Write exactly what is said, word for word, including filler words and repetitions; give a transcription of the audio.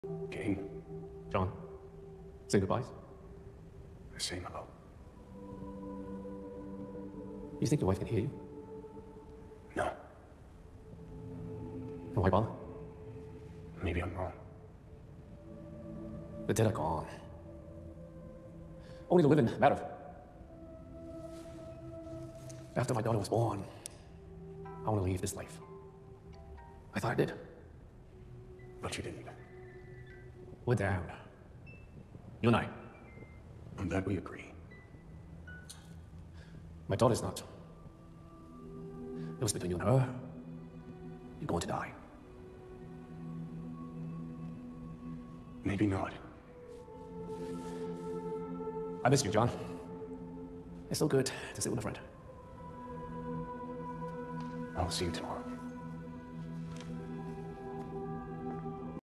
Caine, John, say goodbyes. the same hello. You think your wife can hear you? No, Then why bother? maybe I'm wrong. The dead are gone. Only the living matter. After my daughter was born, I want to leave this life. I thought I did. But you didn't. We're down. You and I. On that we agree. My daughter's not. It was between you and her. You're going to die. Maybe not. I miss you, John. It's so good to sit with a friend. I'll see you tomorrow.